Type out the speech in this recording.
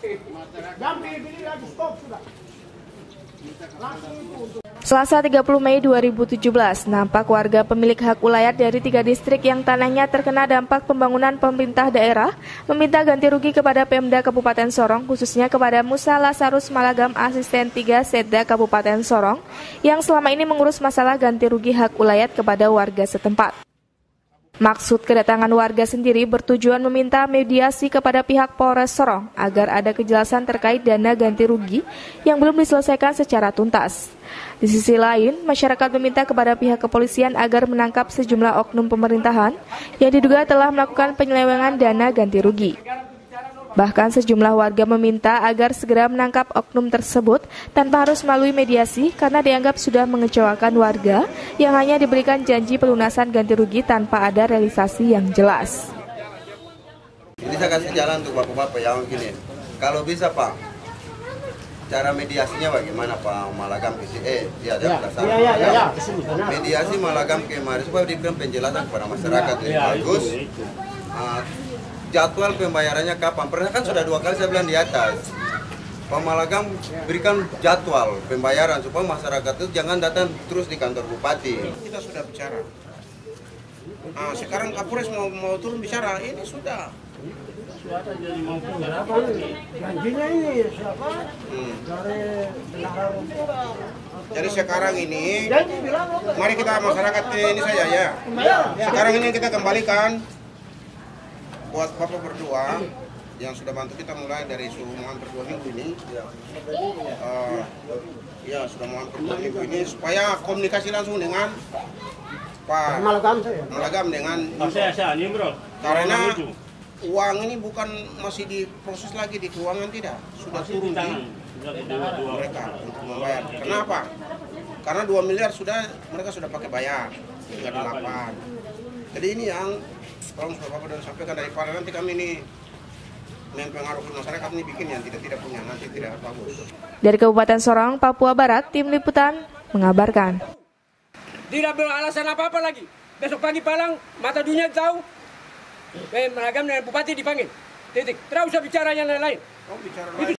Selasa 30 Mei 2017, nampak warga pemilik hak ulayat dari 3 distrik yang tanahnya terkena dampak pembangunan pemerintah daerah meminta ganti rugi kepada Pemda Kabupaten Sorong, khususnya kepada Musa Lasarus Malagam, asisten 3 Setda Kabupaten Sorong, yang selama ini mengurus masalah ganti rugi hak ulayat kepada warga setempat. Maksud kedatangan warga sendiri bertujuan meminta mediasi kepada pihak Polres Sorong agar ada kejelasan terkait dana ganti rugi yang belum diselesaikan secara tuntas. Di sisi lain, masyarakat meminta kepada pihak kepolisian agar menangkap sejumlah oknum pemerintahan yang diduga telah melakukan penyelewengan dana ganti rugi. Bahkan sejumlah warga meminta agar segera menangkap oknum tersebut tanpa harus melalui mediasi karena dianggap sudah mengecewakan warga yang hanya diberikan janji pelunasan ganti rugi tanpa ada realisasi yang jelas. Jadi saya kasih jalan untuk bapak-bapak yang gini. Kalau bisa Pak, cara mediasinya bagaimana Pak Malagam mediasi Malagam kemarin supaya diberikan penjelasan kepada masyarakat lebih bagus. Jadwal pembayarannya kapan? Pernah kan sudah 2 kali saya bilang di atas. Pak Malagam berikan jadwal pembayaran supaya masyarakat itu jangan datang terus di kantor bupati. Kita sudah bicara. Sekarang Kapolres mau turun bicara, ini sudah. Janjinya ini siapa? Jadi sekarang ini, mari kita masyarakat ini saja ya. Sekarang ini kita kembalikan buat Bapak berdua yang sudah bantu kita mulai dari sudah hampir 2 minggu ini. Sudah hampir 2 minggu ini supaya komunikasi langsung dengan Pak Malagam dengan karena uang ini bukan masih diproses lagi di keuangan, tidak, sudah turun di mereka untuk membayar. Kenapa? Karena 2 miliar mereka sudah pakai bayar, tinggal di lapan. Jadi ini yang tolong Bapak dan sampaikan daripada nanti kami ini mempengaruhi masyarakat ini bikin yang tidak punya, nanti tidak bagus. Dari Kabupaten Sorong, Papua Barat, Tim Liputan mengabarkan. Tidak beralasan apa-apa lagi. Besok pagi palang, mata dunia tahu, Malagam dan Bupati dipanggil. Titik. Tidak usah bicara yang lain-lain.